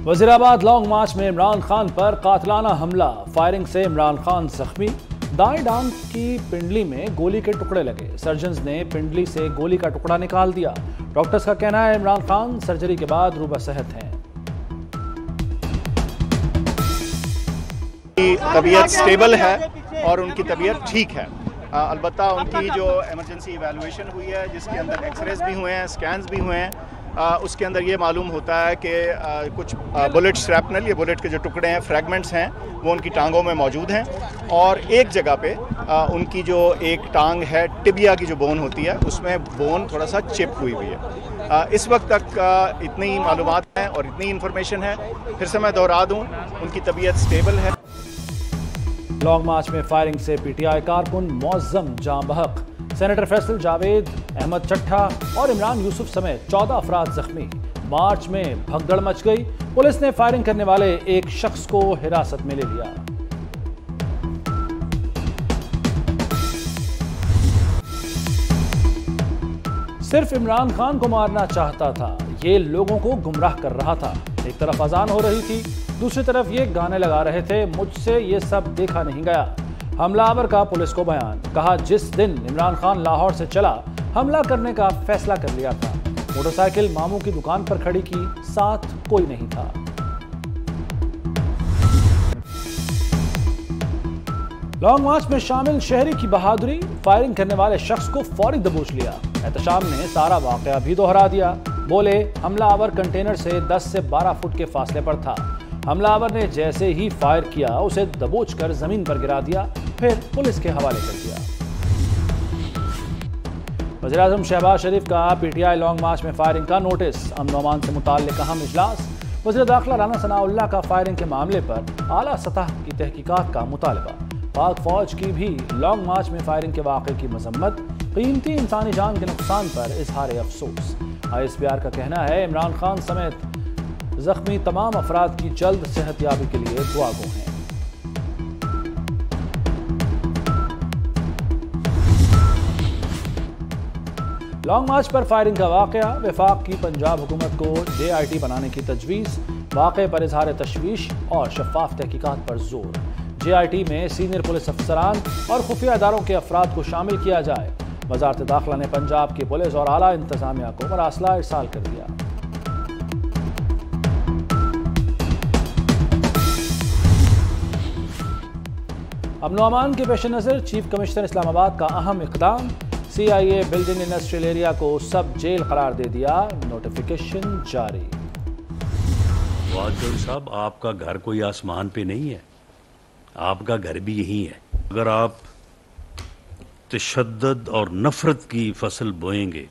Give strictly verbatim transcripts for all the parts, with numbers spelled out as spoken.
Wazirabad long मार्च में इमरान खान पर कातलाना हमला, फायरिंग से इमरान खान जख्मी। दाएं डांग की पिंडली में गोली के टुकड़े लगे, सर्जन्स ने पिंडली से गोली का टुकड़ा निकाल दिया। डॉक्टर्स का कहना है इमरान खान सर्जरी के बाद रूबा सेहत हैं। तबीयत स्टेबल है और उनकी तबीयत ठीक है। अलबत्ता उनकी जो इमरजेंसी इवैल्यूएशन हुई है, जिसके अंदर एक्सरेज भी हुए हैं, स्कैन्स भी हुए हैं, आ, उसके अंदर ये मालूम होता है कि आ, कुछ आ, बुलेट श्रैपनल, ये बुलेट के जो टुकड़े हैं, फ्रैगमेंट्स हैं, वो उनकी टांगों में मौजूद हैं। और एक जगह पे आ, उनकी जो एक टांग है, टिबिया की जो बोन होती है, उसमें बोन थोड़ा सा चिप हुई हुई है। आ, इस वक्त तक आ, इतनी ही मालूमात हैं और इतनी इन्फॉर्मेशन है। फिर से मैं दोहरा दूँ, उनकी तबीयत स्टेबल है। लॉन्ग मार्च में फायरिंग से पीटीआई कारकुन मौज़म जाँ बहक, सेनेटर फैसल जावेद, अहमद चट्ठा और इमरान यूसुफ समेत चौदह अफराद जख्मी। मार्च में भगदड़ मच गई, पुलिस ने फायरिंग करने वाले एक शख्स को हिरासत में ले लिया। सिर्फ इमरान खान को मारना चाहता था, ये लोगों को गुमराह कर रहा था। एक तरफ अजान हो रही थी, दूसरी तरफ ये गाने लगा रहे थे, मुझसे ये सब देखा नहीं गया। हमलावर का पुलिस को बयान, कहा जिस दिन इमरान खान लाहौर से चला, हमला करने का फैसला कर लिया था। मोटरसाइकिल मामू की दुकान पर खड़ी की, साथ कोई नहीं था। लॉन्ग मार्च में शामिल शहरी की बहादुरी, फायरिंग करने वाले शख्स को फौरी दबोच लिया। एहतशाम ने सारा वाकया भी दोहरा दिया, बोले हमलावर कंटेनर से दस से बारह फुट के फासले पर था। हमलावर ने जैसे ही फायर किया, उसे दबोचकर जमीन पर गिरा दिया, फिर पुलिस के हवाले कर दिया। वज़ीर-ए-आज़म शहबाज शरीफ का पीटीआई लॉन्ग मार्च में फायरिंग का नोटिस, अमन अमान से मुताल्लिक़ अहम इजलास। वज़ीर दाखिला राना सनाउल्लाह का फायरिंग के मामले पर आला सतह की तहकीकात का मुतालबा। पाक फौज की भी लॉन्ग मार्च में फायरिंग के वाक़े की मजम्मत, कीमती इंसानी जान के नुकसान पर इजहार अफसोस। आई एस पी आर का कहना है इमरान खान समेत जख्मी तमाम अफराद की जल्द सेहतयाबी के लिए दुआ गो हैं। लॉन्ग मार्च पर फायरिंग का वाकया, वफाक की पंजाब हुकूमत को जे आई टी बनाने की तजवीज़, वाक़े पर इजहार तशवीश और शफाफ तहकीकात पर जोर। जे आई टी में सीनियर पुलिस अफसरान और खुफिया इदारों के अफराद को शामिल किया जाए। वज़ारत दाखिला ने पंजाब की पुलिस और आला इंतजामिया को मरासला इरसाल कर दिया। अमन अमान के पेश नज़र चीफ कमिश्नर इस्लामाबाद का अहम इक़दाम, C I A building industrial area को सब जेल करार दे दिया, नोटिफिकेशन जारी। वाजद साहब, आपका घर कोई आसमान पे नहीं है, आपका घर भी यही है। अगर आप तशद्दुद और नफरत की फसल बोएंगे,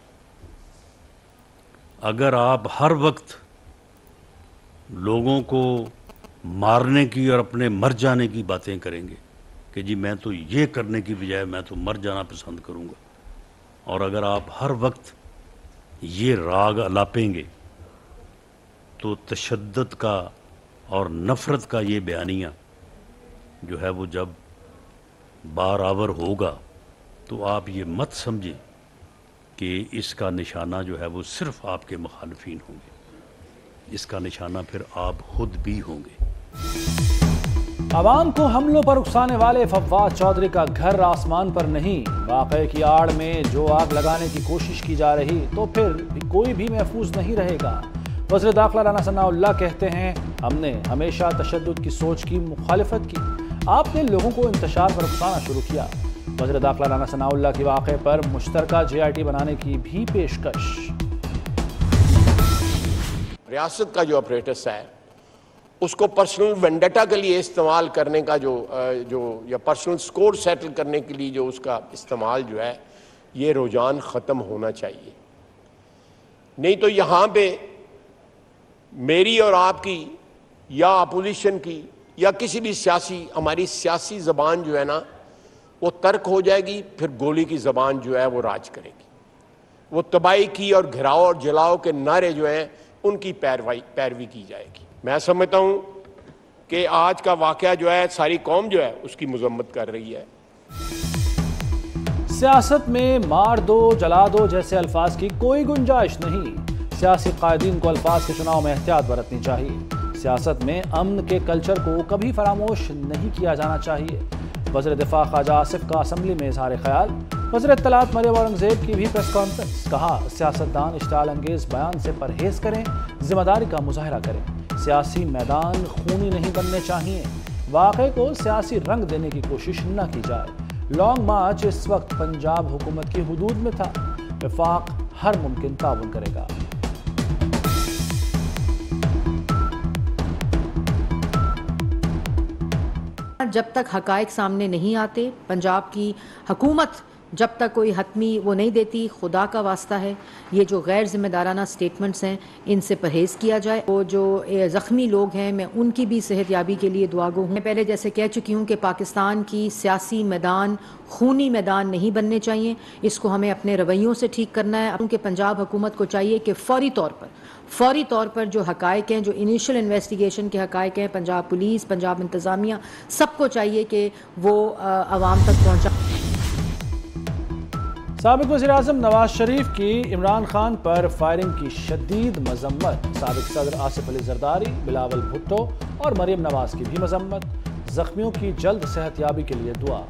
अगर आप हर वक्त लोगों को मारने की और अपने मर जाने की बातें करेंगे कि जी मैं तो ये करने की बजाय मैं तो मर जाना पसंद करूँगा, और अगर आप हर वक्त ये राग अलापेंगे, तो तशद्दुद का और नफ़रत का ये बयानिया जो है वो जब बारावर होगा, तो आप ये मत समझें कि इसका निशाना जो है वो सिर्फ आपके मुखालिफिन होंगे, इसका निशाना फिर आप खुद भी होंगे। अवाम को हमलों पर उकसाने वाले फव्वाद चौधरी का घर आसमान पर नहीं, वाक़े की आड़ में जो आग लगाने की कोशिश की जा रही, तो फिर भी कोई भी महफूज नहीं रहेगा। वज़ीर दाखिला राना सनाउल्लाह कहते हैं हमने हमेशा तशद्दुद की सोच की मुखालिफत की, आपने लोगों को इंतशार पर उकसाना शुरू किया। वज़ीर दाखिला राना सनाउल्लाह के वाक़े पर मुश्तरका जे आई टी बनाने की भी पेशकश। रियासत का जो अपरेटस है उसको पर्सनल वेंडेटा के लिए इस्तेमाल करने का जो जो या पर्सनल स्कोर सेटल करने के लिए जो उसका इस्तेमाल जो है, ये रुझान ख़त्म होना चाहिए। नहीं तो यहाँ पे मेरी और आपकी या अपोजिशन की या किसी भी सियासी, हमारी सियासी ज़बान जो है ना वो तर्क हो जाएगी, फिर गोली की ज़बान जो है वो राज करेगी। वो तबाही की और घिराव और जलाओ के नारे जो हैं उनकी पैरवाई पैरवी की जाएगी। मैं समझता हूं कि आज का वाकया जो है सारी कौम जो है उसकी मजम्मत कर रही है। सियासत में मार दो जला दो जैसे अल्फाज की कोई गुंजाइश नहीं। सियासी कायदीन को अल्फाज के चुनाव में एहतियात बरतनी चाहिए। सियासत में अमन के कल्चर को कभी फरामोश नहीं किया जाना चाहिए। वज़ीर दिफा ख्वाजा आसिफ का असम्बली में इजहार ख्याल। वज़ीर इत्तलात मरियम औरंगज़ेब की भी प्रेस कॉन्फ्रेंस। कहा, सियासतदान इश्ताल अंगेज बयान से परहेज करें, जिम्मेदारी का मुजाहरा करें। सियासी मैदान खूनी नहीं बनने चाहिए। वाक़े को सियासी रंग देने की कोशिश न की जाए। लॉन्ग मार्च इस वक्त पंजाब हुकूमत की हुदूद में था। वफाक हर मुमकिन ताउन करेगा। जब तक हकायक सामने नहीं आते, पंजाब की हुकूमत जब तक कोई हतमी वो नहीं देती, खुदा का वास्ता है ये जो गैर जिम्मेदाराना स्टेटमेंट्स हैं इनसे परहेज़ किया जाए। वो जो ज़ख्मी लोग हैं मैं उनकी भी सेहतयाबी के लिए दुआगो हूँ। मैं पहले जैसे कह चुकी हूँ कि पाकिस्तान की सियासी मैदान खूनी मैदान नहीं बनने चाहिए। इसको हमें अपने रवैयों से ठीक करना है। क्योंकि पंजाब हुकूमत को चाहिए कि फौरी तौर पर फौरी तौर पर जो हकायक हैं, जो इनिशियल इन्वेस्टिगेशन के हकायक हैं, पंजाब पुलिस, पंजाब इंतज़ामिया, सबको चाहिए कि वो आवाम तक पहुँचा। साबिक़ वज़ीर-ए-आज़म नवाज शरीफ की इमरान खान पर फायरिंग की शदीद मजम्मत। साबिक़ सदर आसिफ अली जरदारी, बिलावल भुट्टो और मरीम नवाज की भी मजम्मत। जख्मियों की जल्द सेहतयाबी के लिए दुआ।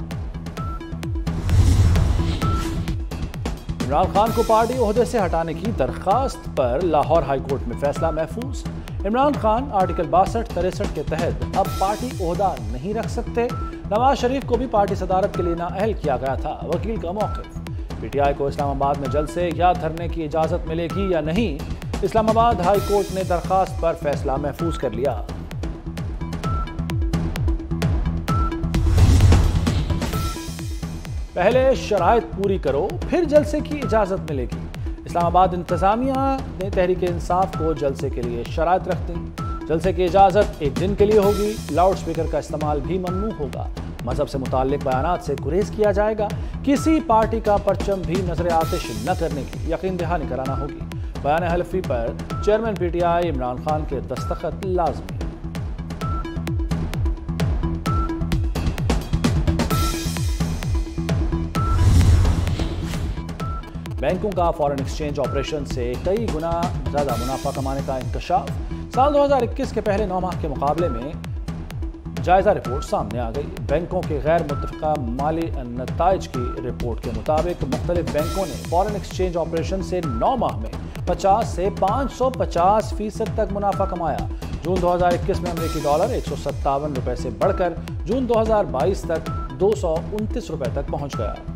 इमरान खान को पार्टी ओहदे से हटाने की दरखास्त पर लाहौर हाई कोर्ट में फैसला महफूज। इमरान खान आर्टिकल बासठ तिरसठ के तहत अब पार्टी ओहदा नहीं रख सकते। नवाज शरीफ को भी पार्टी सदारत के लिए नाअहल किया गया था। वकील का मौक़िफ़। पीटीआई को इस्लामाबाद में जलसे या धरने की इजाज़त मिलेगी या नहीं, इस्लामाबाद हाई कोर्ट ने दरखास्त पर फैसला महफूज कर लिया। पहले शराइत पूरी करो, फिर जलसे की इजाज़त मिलेगी। इस्लामाबाद इंतज़ामिया ने तहरीक इंसाफ को जलसे के लिए शराइत रख दी। जलसे की इजाज़त एक दिन के लिए होगी। लाउड स्पीकर का इस्तेमाल भी ममनू होगा। मजहब से मुताल्लिक बयानात से गुरेज किया जाएगा। किसी पार्टी का परचम भी नजर आतिश न करने की यकीन दहानी कराना होगी। बयान हल्फी पर चेयरमैन पीटीआई इमरान खान के दस्तखत लाजमी। बैंकों का फॉरेन एक्सचेंज ऑपरेशन से कई गुना ज्यादा मुनाफा कमाने का इंकशाफ। साल दो हज़ार इक्कीस के पहले नौ माह के मुकाबले में जायजा रिपोर्ट सामने आ गई। बैंकों के गैर मुत्तफ़िका माली नताइज की रिपोर्ट के मुताबिक मुख्तलिफ बैंकों ने फॉरेन एक्सचेंज ऑपरेशन से नौ माह में पचास से पाँच सौ पचास फीसद तक मुनाफा कमाया। जून दो हज़ार इक्कीस में अमेरिकी डॉलर एक सौ सत्तावन रुपये से बढ़कर जून दो हज़ार बाईस तक दो सौ उनतीस रुपये तक पहुँच गया।